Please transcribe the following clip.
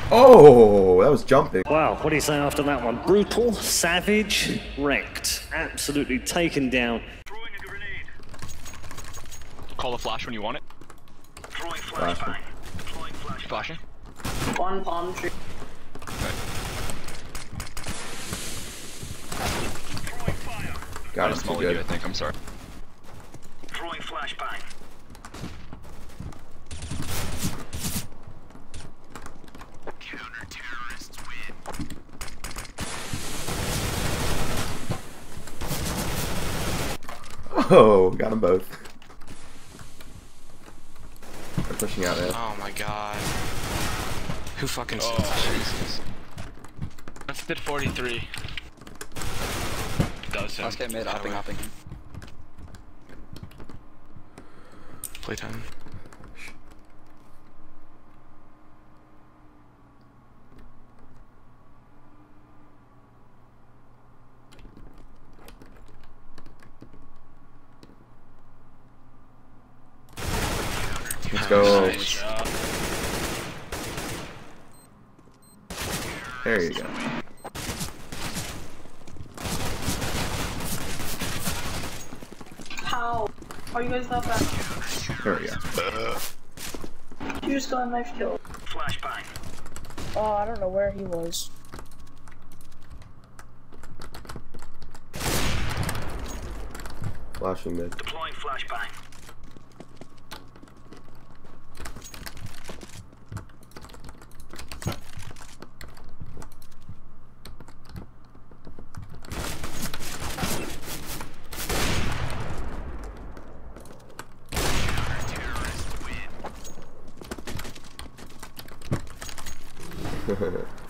Oh, that was jumping. Wow, what do you say after that one? Brutal, savage, Rekt. Absolutely taken down. Throwing a grenade. Call the flash when you want it. Throwing flashbang. Deploying flashbang. Flashing. One palm tree. Okay. Throwing fire. Got I him too smelled you, I good. think. I'm sorry. Throwing flashbang. Counter-terrorists win. Oh, got them both. They're pushing out there. Oh my god. Who fucking Jesus. Let's did 43. Does him. Let's get mid, hopping. Playtime. Let's go. Nice. There you go. How? Are you guys that bad? There we go. You just got a knife kill. Flashbang. Oh, I don't know where he was. Flashing mid. Deploying flashbang. Counter-terrorists win.